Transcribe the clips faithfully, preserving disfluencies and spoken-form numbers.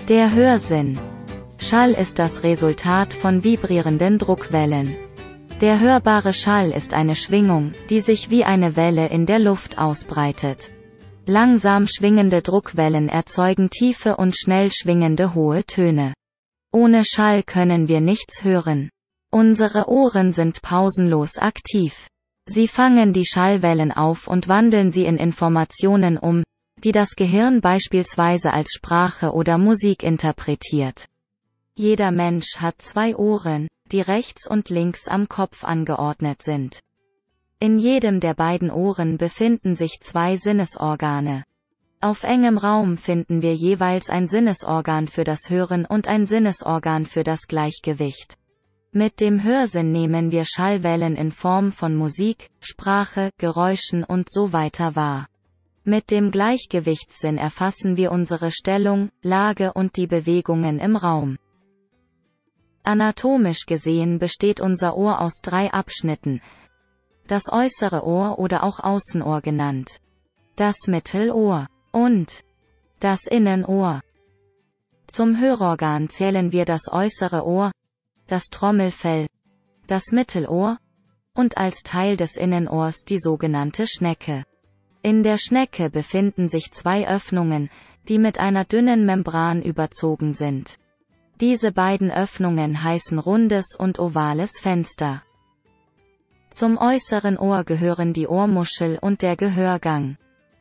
Der Hörsinn. Schall ist das Resultat von vibrierenden Druckwellen. Der hörbare Schall ist eine Schwingung, die sich wie eine Welle in der Luft ausbreitet. Langsam schwingende Druckwellen erzeugen tiefe und schnell schwingende hohe Töne. Ohne Schall können wir nichts hören. Unsere Ohren sind pausenlos aktiv. Sie fangen die Schallwellen auf und wandeln sie in Informationen um, die das Gehirn beispielsweise als Sprache oder Musik interpretiert. Jeder Mensch hat zwei Ohren, die rechts und links am Kopf angeordnet sind. In jedem der beiden Ohren befinden sich zwei Sinnesorgane. Auf engem Raum finden wir jeweils ein Sinnesorgan für das Hören und ein Sinnesorgan für das Gleichgewicht. Mit dem Hörsinn nehmen wir Schallwellen in Form von Musik, Sprache, Geräuschen und so weiter wahr. Mit dem Gleichgewichtssinn erfassen wir unsere Stellung, Lage und die Bewegungen im Raum. Anatomisch gesehen besteht unser Ohr aus drei Abschnitten. Das äußere Ohr oder auch Außenohr genannt. Das Mittelohr und das Innenohr. Zum Hörorgan zählen wir das äußere Ohr, das Trommelfell, das Mittelohr und als Teil des Innenohrs die sogenannte Schnecke. In der Schnecke befinden sich zwei Öffnungen, die mit einer dünnen Membran überzogen sind. Diese beiden Öffnungen heißen rundes und ovales Fenster. Zum äußeren Ohr gehören die Ohrmuschel und der Gehörgang.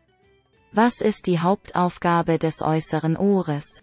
Was ist die Hauptaufgabe des äußeren Ohres?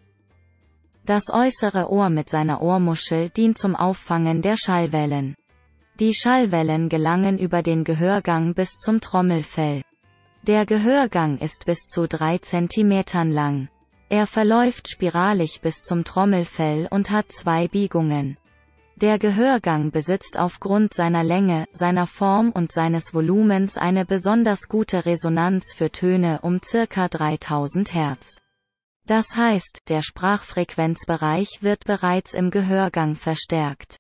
Das äußere Ohr mit seiner Ohrmuschel dient zum Auffangen der Schallwellen. Die Schallwellen gelangen über den Gehörgang bis zum Trommelfell. Der Gehörgang ist bis zu drei Zentimetern lang. Er verläuft spiralig bis zum Trommelfell und hat zwei Biegungen. Der Gehörgang besitzt aufgrund seiner Länge, seiner Form und seines Volumens eine besonders gute Resonanz für Töne um ca. dreitausend Hertz. Das heißt, der Sprachfrequenzbereich wird bereits im Gehörgang verstärkt.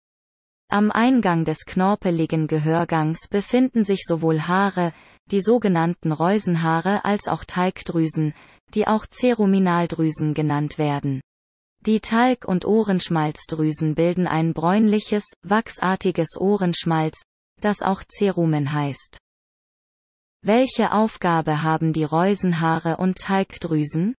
Am Eingang des knorpeligen Gehörgangs befinden sich sowohl Haare, die sogenannten Reusenhaare, als auch Talgdrüsen, die auch Ceruminaldrüsen genannt werden. Die Talg- und Ohrenschmalzdrüsen bilden ein bräunliches, wachsartiges Ohrenschmalz, das auch Cerumen heißt. Welche Aufgabe haben die Reusenhaare und Talgdrüsen?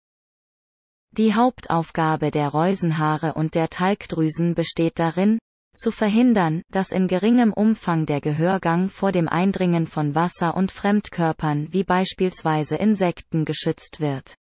Die Hauptaufgabe der Reusenhaare und der Talgdrüsen besteht darin, zu verhindern, dass in geringem Umfang der Gehörgang vor dem Eindringen von Wasser und Fremdkörpern wie beispielsweise Insekten geschützt wird.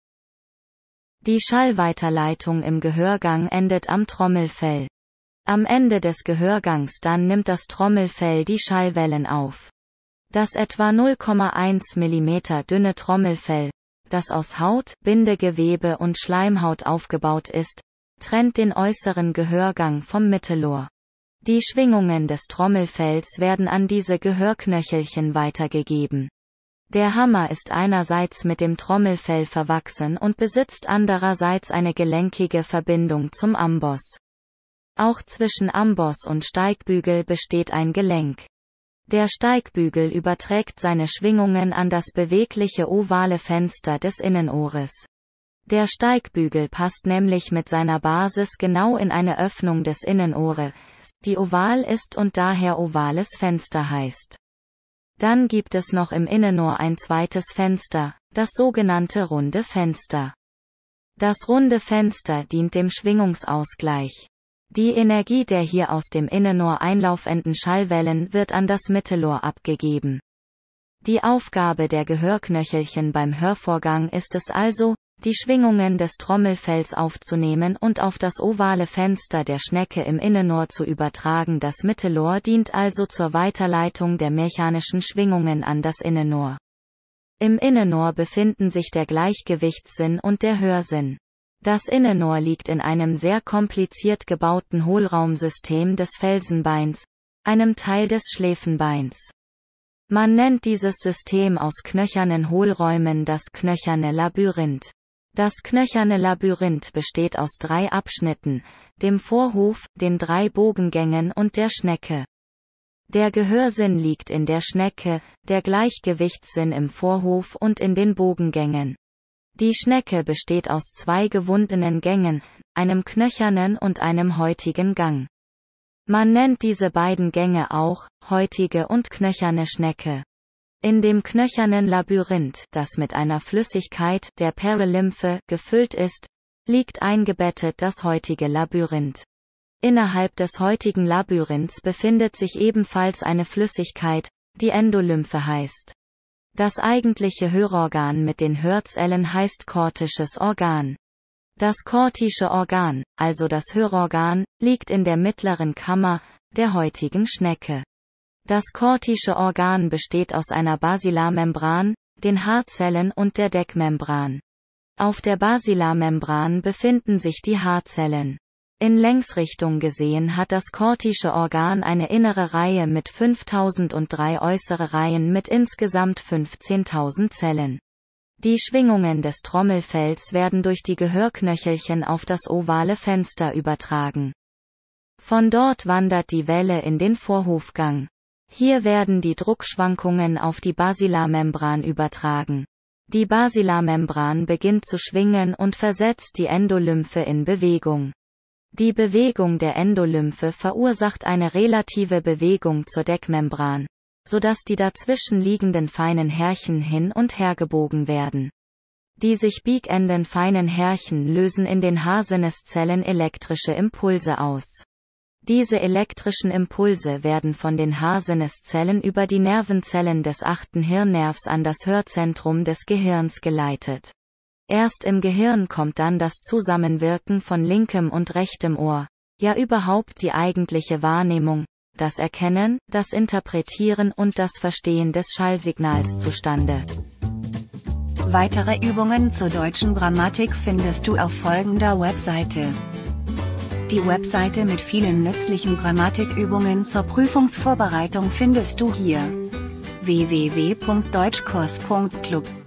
Die Schallweiterleitung im Gehörgang endet am Trommelfell. Am Ende des Gehörgangs dann nimmt das Trommelfell die Schallwellen auf. Das etwa null Komma eins Millimeter dünne Trommelfell, das aus Haut, Bindegewebe und Schleimhaut aufgebaut ist, trennt den äußeren Gehörgang vom Mittelohr. Die Schwingungen des Trommelfells werden an diese Gehörknöchelchen weitergegeben. Der Hammer ist einerseits mit dem Trommelfell verwachsen und besitzt andererseits eine gelenkige Verbindung zum Amboss. Auch zwischen Amboss und Steigbügel besteht ein Gelenk. Der Steigbügel überträgt seine Schwingungen an das bewegliche ovale Fenster des Innenohres. Der Steigbügel passt nämlich mit seiner Basis genau in eine Öffnung des Innenohres, die oval ist und daher ovales Fenster heißt. Dann gibt es noch im Innenohr ein zweites Fenster, das sogenannte runde Fenster. Das runde Fenster dient dem Schwingungsausgleich. Die Energie der hier aus dem Innenohr einlaufenden Schallwellen wird an das Mittelohr abgegeben. Die Aufgabe der Gehörknöchelchen beim Hörvorgang ist es also, die Schwingungen des Trommelfells aufzunehmen und auf das ovale Fenster der Schnecke im Innenohr zu übertragen. Das Mittelohr dient also zur Weiterleitung der mechanischen Schwingungen an das Innenohr. Im Innenohr befinden sich der Gleichgewichtssinn und der Hörsinn. Das Innenohr liegt in einem sehr kompliziert gebauten Hohlraumsystem des Felsenbeins, einem Teil des Schläfenbeins. Man nennt dieses System aus knöchernen Hohlräumen das knöcherne Labyrinth. Das knöcherne Labyrinth besteht aus drei Abschnitten, dem Vorhof, den drei Bogengängen und der Schnecke. Der Gehörsinn liegt in der Schnecke, der Gleichgewichtssinn im Vorhof und in den Bogengängen. Die Schnecke besteht aus zwei gewundenen Gängen, einem knöchernen und einem häutigen Gang. Man nennt diese beiden Gänge auch häutige und knöcherne Schnecke. In dem knöchernen Labyrinth, das mit einer Flüssigkeit, der Perilymphe, gefüllt ist, liegt eingebettet das häutige Labyrinth. Innerhalb des häutigen Labyrinths befindet sich ebenfalls eine Flüssigkeit, die Endolymphe heißt. Das eigentliche Hörorgan mit den Hörzellen heißt kortisches Organ. Das kortische Organ, also das Hörorgan, liegt in der mittleren Kammer der häutigen Schnecke. Das kortische Organ besteht aus einer Basilarmembran, den Haarzellen und der Deckmembran. Auf der Basilarmembran befinden sich die Haarzellen. In Längsrichtung gesehen hat das kortische Organ eine innere Reihe mit fünftausend und drei äußere Reihen mit insgesamt fünfzehntausend Zellen. Die Schwingungen des Trommelfells werden durch die Gehörknöchelchen auf das ovale Fenster übertragen. Von dort wandert die Welle in den Vorhofgang. Hier werden die Druckschwankungen auf die Basilarmembran übertragen. Die Basilarmembran beginnt zu schwingen und versetzt die Endolymphe in Bewegung. Die Bewegung der Endolymphe verursacht eine relative Bewegung zur Deckmembran, sodass die dazwischen liegenden feinen Härchen hin und her gebogen werden. Die sich biegenden feinen Härchen lösen in den Haarsinneszellen elektrische Impulse aus. Diese elektrischen Impulse werden von den Haarsinneszellen über die Nervenzellen des achten Hirnnervs an das Hörzentrum des Gehirns geleitet. Erst im Gehirn kommt dann das Zusammenwirken von linkem und rechtem Ohr, ja überhaupt die eigentliche Wahrnehmung, das Erkennen, das Interpretieren und das Verstehen des Schallsignals zustande. Weitere Übungen zur deutschen Grammatik findest du auf folgender Webseite. Die Webseite mit vielen nützlichen Grammatikübungen zur Prüfungsvorbereitung findest du hier: w w w punkt deutschkurs punkt club.